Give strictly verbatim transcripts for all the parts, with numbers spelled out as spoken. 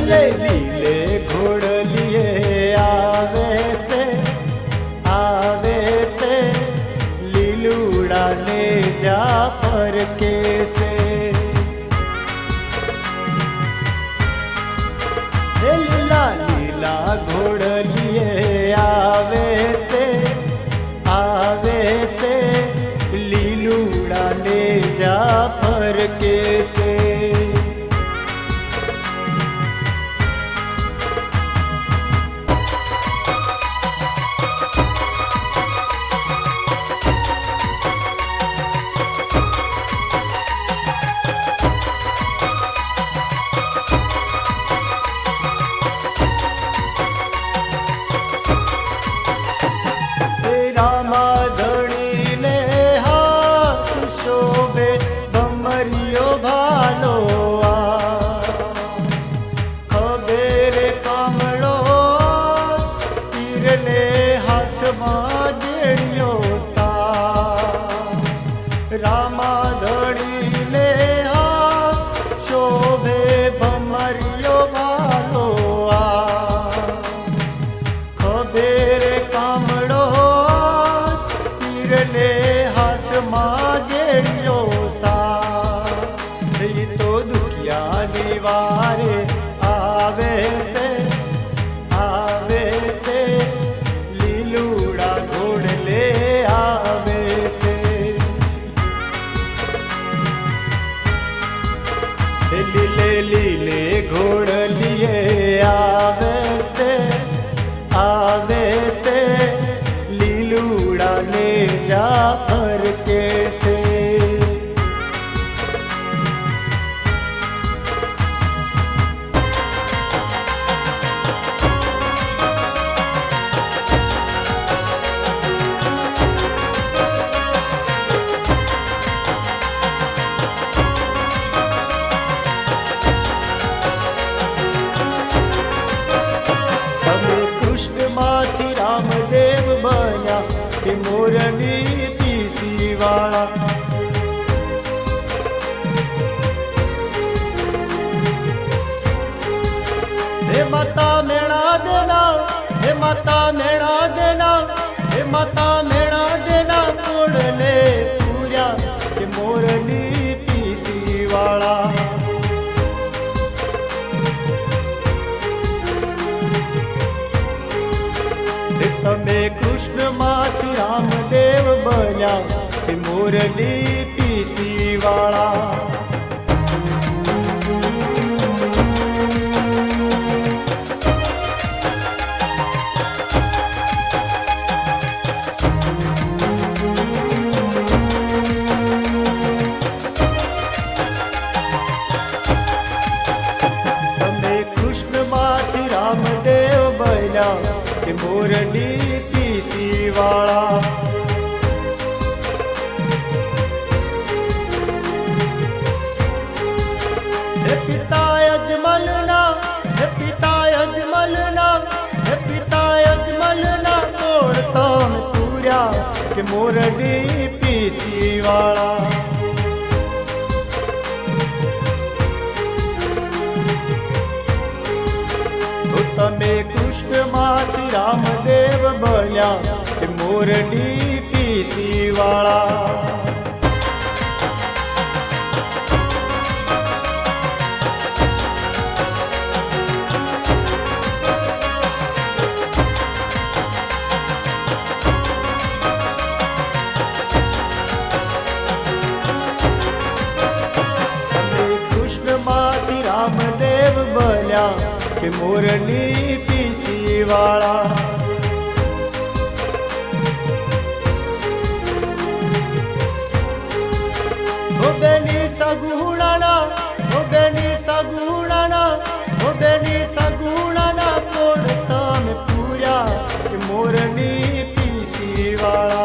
लीले लीले घोड़लिए आवे से आवे से लीलूड़ा ने जाफर के से लीला लीला घोड़लिए आवे से आवे से लीलूड़ा ने जाफर के से रामा धड़ी ले हाथ शोभे भमरियो भालो आ खबेरे कामड़ो तीर ले हाथ मागेड़ियो सा ये तो दुखिया निवारे आवे से आवे से लीलूड़ा घोड़ ले आवे से लीले लीले घोड़ लिए आवे से आवे से लीलूड़ा ने जाफर के से रामदेव बना कि मोरनी पीसी वाला हे माता मेणा देना हे माता मेणा देना हे माता मेणा देना कोड़ले पूजा कि मोरनी पीसी वाला तमे कृष्ण माती रामदेव बन्या मोरनी पीसी वाला तमे कृष्ण माती रामदेव बन्या मोरनी पीसी वाला हे पिता अजमलना हे पिता अजमलना हे पिता अजमलना तोड़ता में पूरा के मोरनी पीसी वाला तमे कृष्ण माती रामदेव बन्या मोरनी पीसी वाला तमे कृष्ण माती रामदेव बन्या कि मोरनी पीसी वाला ओ बेनी सगुणाना ओ बेनी सगुणाना ओ बेनी सगुणाना तोड़ता में पूरा कि मोरनी पीसी वाला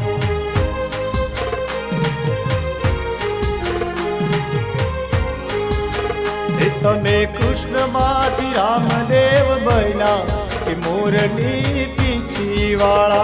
तमे कृष्ण माती रामदेव बना कि मोरनी पीछी वाला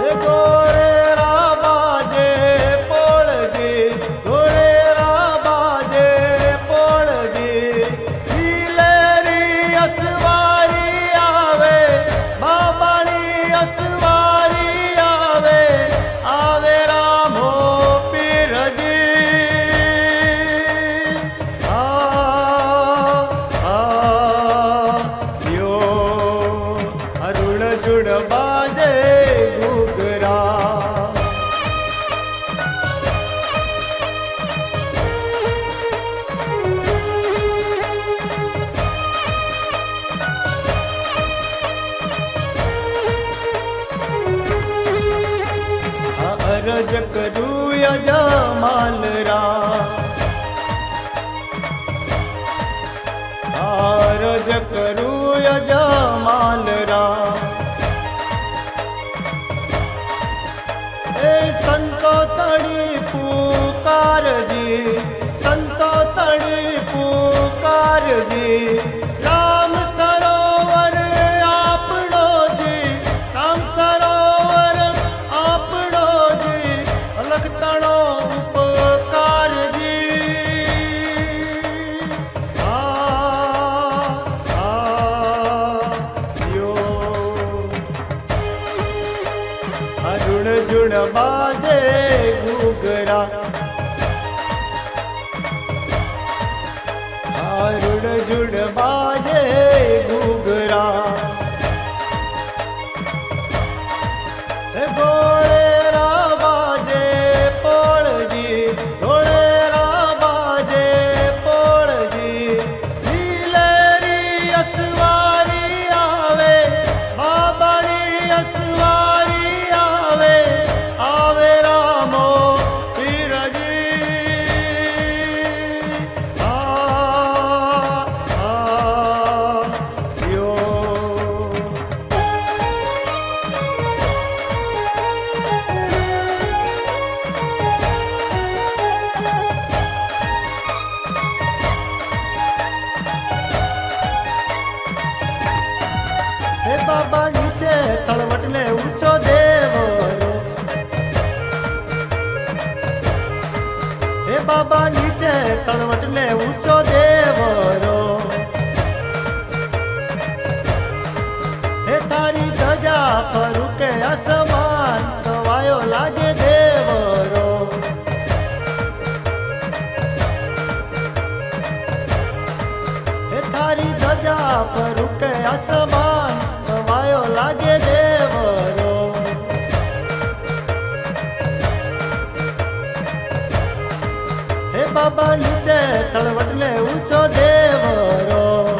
अरज करूं यजमान राम, अरज करूं यजमान राम। ए संतो तड़ी पुकार जी, संतो तड़ी पुकार जी। राम सरोवर आपणो जी, राम सरोवर आपणो जी। अलग तणो उपकार जी। आ आ यो अरुण जुण बाजे घूघरा, अरुण जुण बाजे घूघरा। घोड़ेरा बाजे पोड़ जी, घोड़ेरा बाजे पोड़ जी। नीलेरी असवारी आवे, बाबाड़ी असवारी आवे। आवे रामो पीर जी। आ आ यो हे बाबा नीचे तळवटले ऊंचो देवरो। हे बाबा नीचे तळवटले ऊंचो देवरो। हे थारी ध्वजा फरूके आसमान, सवायो लागे देवरो। हे थारी ध्वजा फरूके आसमान, सवायो लागे देवरो। हे बाबा नीचे तळवटले ऊंचो देवरो।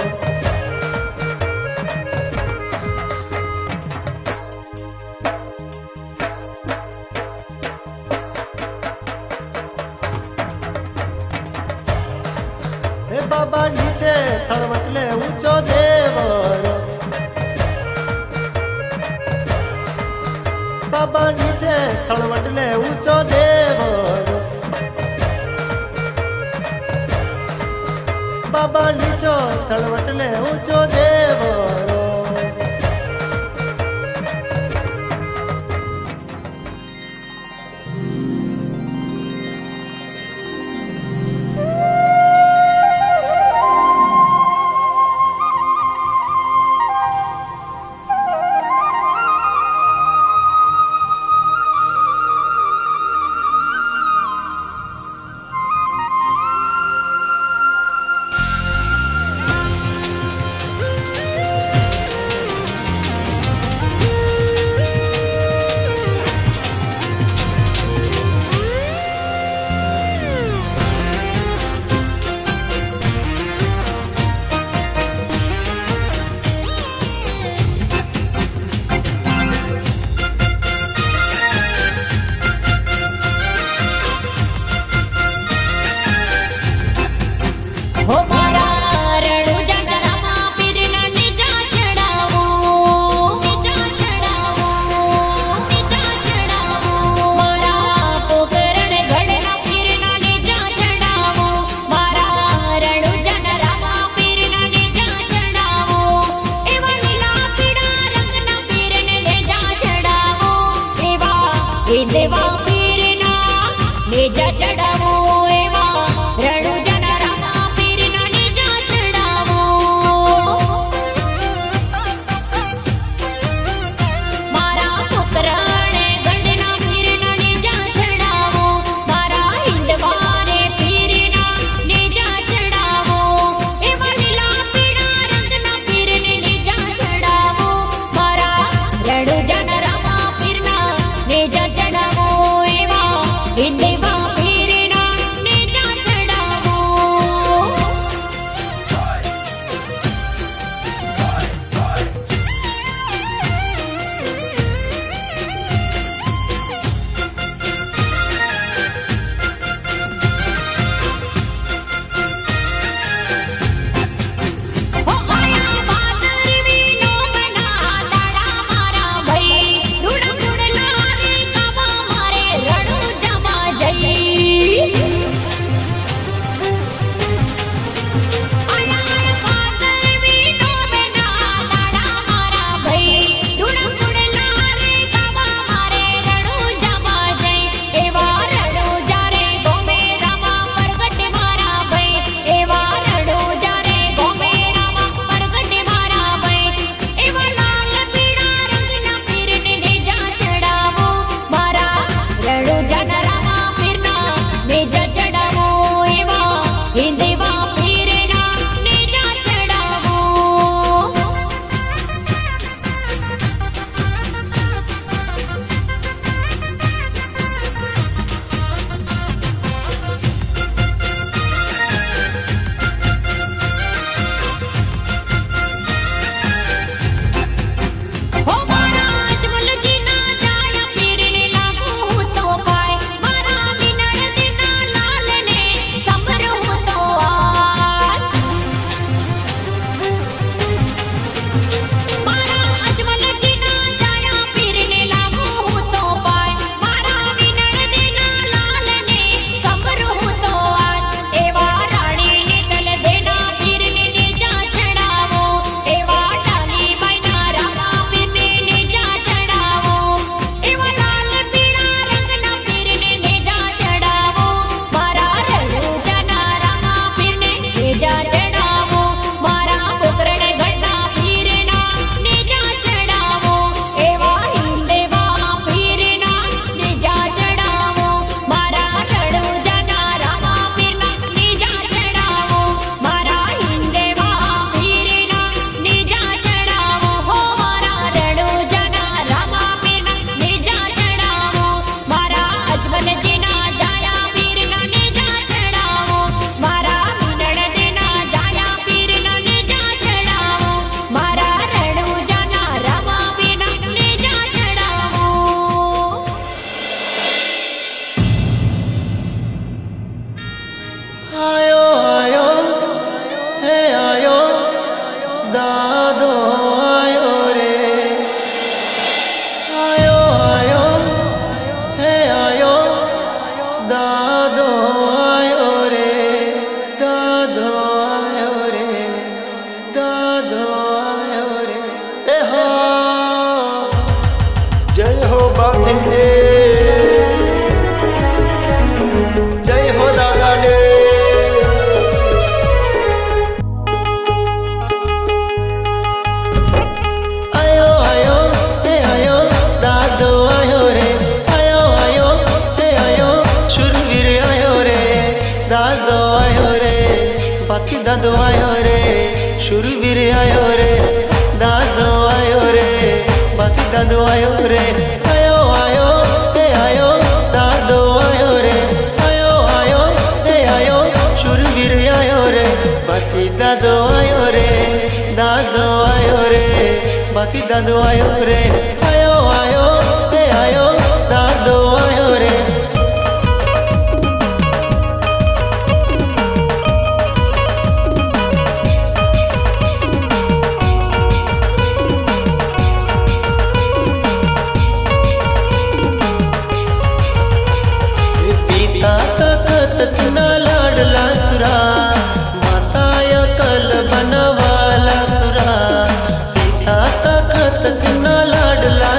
हे बाबा नीचे तळवटले ऊंचो देवरो। बाबा नीचे तळवटले ऊंचो देवरो। बाबा नीचो तळवटले ऊंचो देवरो। એ દેવા પીરના નેજા ચડાવો એવા રણુ જના રામા પીરના નેજા ચડાવો મારા પુત્રને ગંડના પીરના નેજા ચડાવો મારા હિંદવારે પીરના નેજા ચડાવો એવા લીલા પીળા રંગના પીરને નેજા ચડાવો મારા રણુ જના રામા પીરના નેજા ચડાવો એવા હિંદવા પીરના નેજા ચડાવો હો આયા બાદરવી નો બના દાડા મારા ભઈ રૂડ રૂડ લારે કવા મારે રણુ જમા જઈ આયા બાદરવી નો બના દાડા મારા ભઈ રૂડ રૂડ લારે કવા મારે રણુ જમા જઈ એવા રણુ જારે ગોમે રામા પ્રગટ મારા ભઈ એવા રણુ જારે ગોમે રામા પ્રગટ મારા ભઈ એવા લાલ પીળા રંગના પીરને નેજા ચડાવો મારા રણુ જાના રામા પીરના નેજા ચડાવો એવા હિંદવા પીરના નેજા ચડાવો હો મારા અજમલજીના જાયા પીરને લાગુ હું તો પાય મારા વિનળદીના લાલને સમર હું તો આસ મારા અજમલજીના જાયા પીરને લાગુ હું તો પાય મારા વિનળદીના લાલને સમર હું તો આસ એવા રાણીને દલદેના પીરને નેજા ચડાવો એવા ડાલીબાઈના રામા પીરને નેજા ચડાવો એવા લાલ પીળા રંગના પીરને નેજા ચડાવો મારા રણુજાના રામા પીરને નેજા ચડાવો મારા પુત્રને ગણના પીરના નેજા ચડાવો એવા હિંદવા પીરના નેજા ચડાવો મારા રણુજાના રામા પીરના નેજા ચડાવો મારા હિંદવા પીરના નેજા ચડાવો હો મારા રણુજાના રામા પીરના નેજા ચડાવો મારા અજમલજીના જાયા પીરના નેજા ચડાવો મારા વિનળદીના જાયા પીરના નેજા ચડાવો મારા રણુજાના રામા પીરના નેજા ચડાવો આયો આયો હે આયો દાદો આયો રે આયો આયો હે આયો દાદો આયો રે દાદો આયો રે દાદો આયો રે એ હો જય હો બાસિંદે જય હો દાદા ને આયો આયો હે આયો દાદો આયો રે આયો આયો હે આયો શુરવીર આયો રે દાદો આયો રે બાકી દાદો આયો રે શુરવીર આયો રે દાદો આયો રે બાકી દાદો આયો રે આયો આયો હે આયો દાદો આયો રે આયો આયો હે આયો શુરવીર આયો રે બાકી દાદો આયો રે દાદો આયો રે બાકી દાદો આયો રે આયો આયો હે આયો દાદો આયો રે पिता तखत सुना लाडला सुरा माताय कल बनवाला सुरा पिता तखत सुना लाडला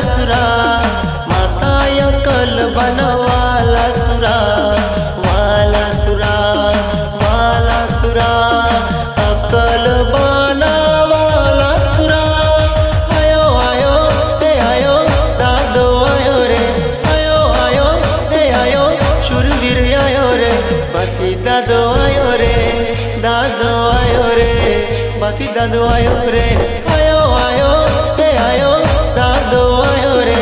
बाती दादो आयो रे, आयो आयो हे आयो दादो आयो रे।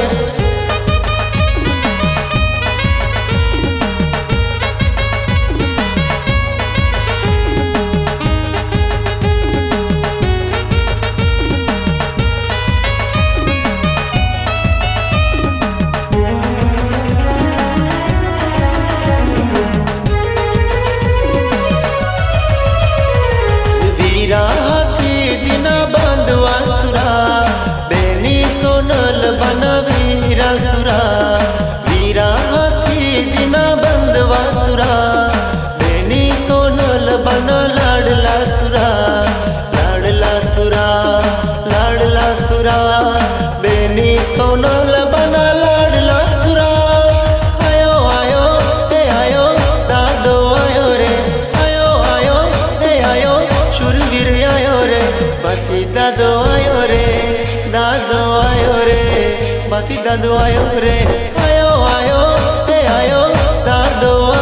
हाथी जिना बंधवा सुरा बेनी सोनल बना वीरा सुरा, वीरा हाथी जिना बंधवा सुरा बेनी सोनल बना लाडला सुरा, लाडला सुरा लाडला सुरा बेनी सोनल बना लाडला सुरा। आयो आयो हे आयो दादो आयो रे, आयो आयो हे आयो शूरवीर आयो रे, बाती दादो आयो रे, दादो आयो रे, बाती दादो आयो रे, आयो आयो हे आयो दादो